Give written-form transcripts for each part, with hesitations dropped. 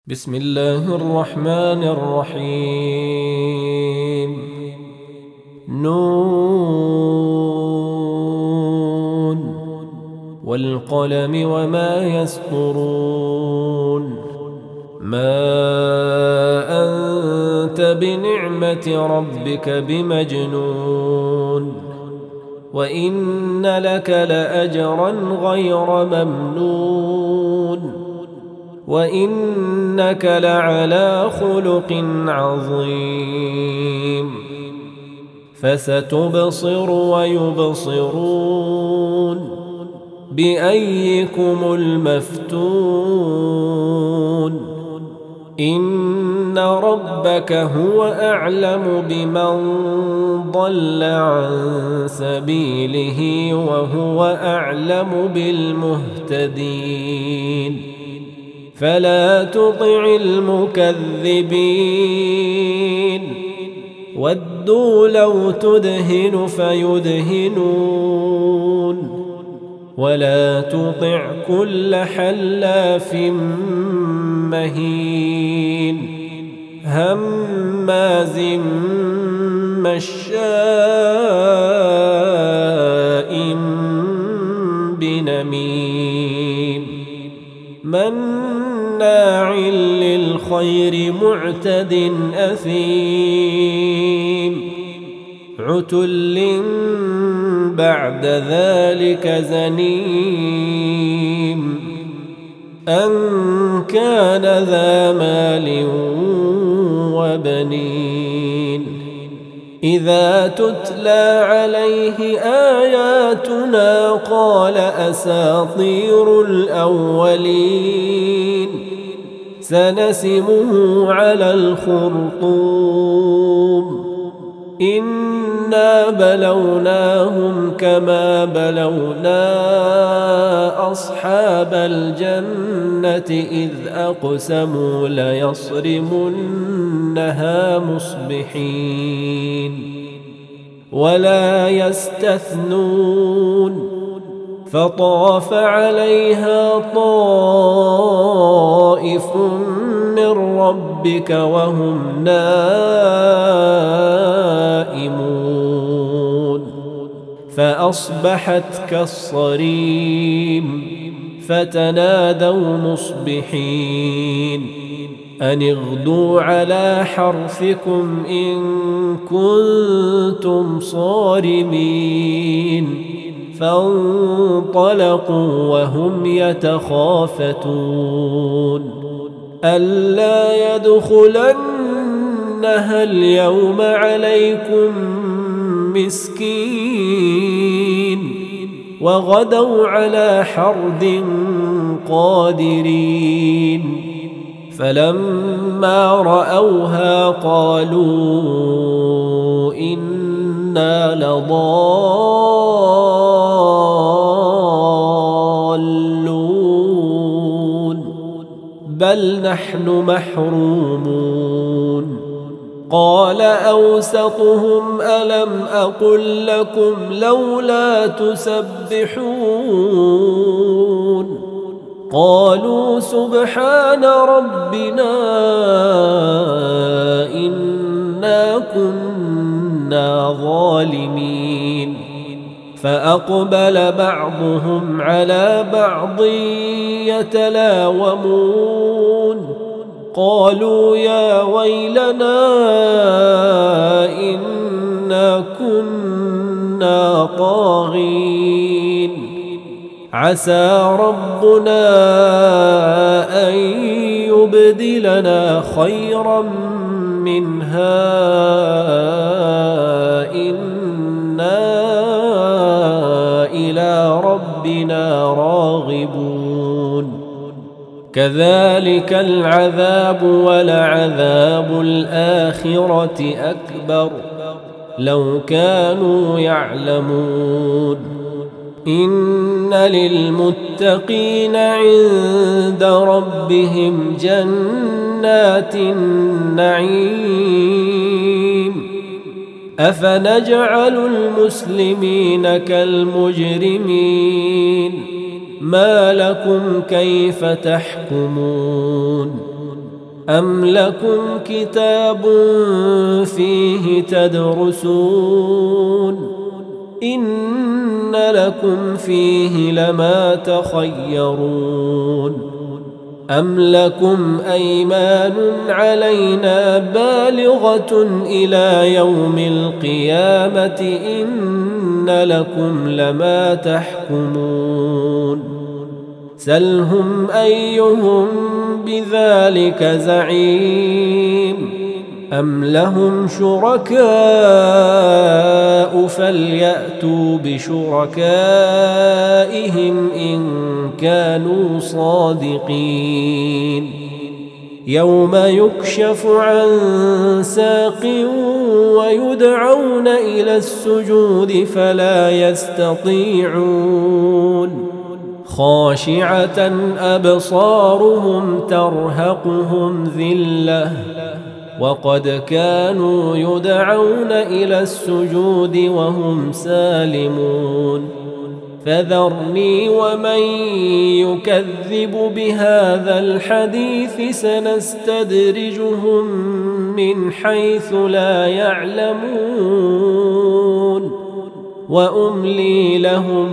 بسم الله الرحمن الرحيم. نون والقلم وما يسطرون. ما أنت بنعمة ربك بمجنون، وإن لك لأجرا غير ممنون، وإنك لعلى خلق عظيم. فستبصر ويبصرون بأيكم المفتون. إن ربك هو أعلم بمن ضل عن سبيله وهو أعلم بالمهتدين. فلا تطع المكذبين، ودوا لو تدهن فيدهنون. ولا تطع كل حلاف مهين هماز مشاء بنميم مناع للخير معتد أثيم عتل بعد ذلك زنيم أن كان ذا مال وبنين. إذا تتلى عليه آياتنا قال أساطير الأولين. سنسمه على الخرطوم. إنا بلوناهم كما بلونا أصحاب الجنة إذ أقسموا ليصرمنها مصبحين ولا يستثنون. فطاف عليها طائف من ربك وهم نائمون فأصبحت كالصريم. فتنادوا مصبحين أن اغدوا على حرثكم إن كنتم صارمين. فانطلقوا وهم يتخافتون ألا يدخلنها اليوم عليكم مسكين. وغدوا على حرد قادرين. فلما رأوها قالوا إنا لضالون بل نحن محرومون. قال أوسطهم ألم أقل لكم لولا تسبحون. قالوا سبحان ربنا إنا كنا ظالمين. فأقبل بعضهم على بعض يتلاومون. قالوا يا ويلنا إنا كنا طاغين. عسى ربنا أن يبدلنا خيرا منها إنا إلى ربنا راغبون. كذلك العذاب ولعذاب الآخرة أكبر لو كانوا يعلمون. إن للمتقين عند ربهم جنات النعيم. أفنجعل المسلمين كالمجرمين ما لكم كيف تحكمون أم لكم كتاب فيه تدرسون إن لكم فيه لما تخيرون أم لكم أيمان علينا بالغة إلى يوم القيامة إن لكم لما تحكمون سلهم أيهم بذلك زعيم أم لهم شركاء فليأتوا بشركائهم إن كانوا صادقين يوم يكشف عن ساق ويدعون إلى السجود فلا يستطيعون خاشعة أبصارهم ترهقهم ذلة وقد كانوا يدعون إلى السجود وهم سالمون فذرني ومن يكذب بهذا الحديث سنستدرجهم من حيث لا يعلمون وأملي لهم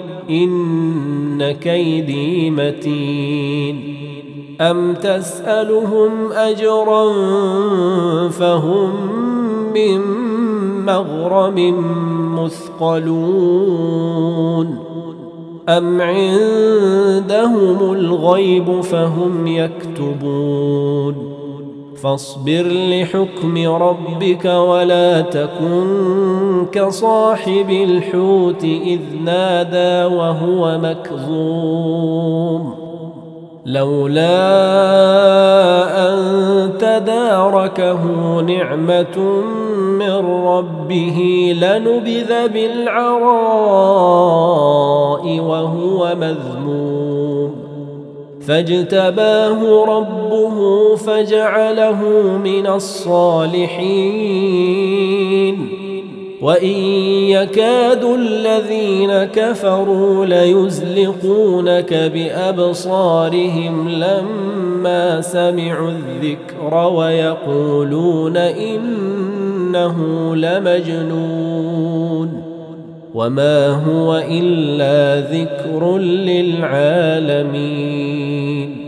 إن كيدي متين أم تسألهم أجرا فهم من مغرم مثقلون أم عندهم الغيب فهم يكتبون فاصبر لحكم ربك ولا تكن كصاحب الحوت إذ نادى وهو مكظوم لولا أن تداركه نعمة من ربه لنبذ بالعراء وهو مذموم فاجتباه ربه فجعله من الصالحين وإن يكاد الذين كفروا ليزلقونك بأبصارهم لما سمعوا الذكر ويقولون إنه لمجنون وما هو إلا ذكر للعالمين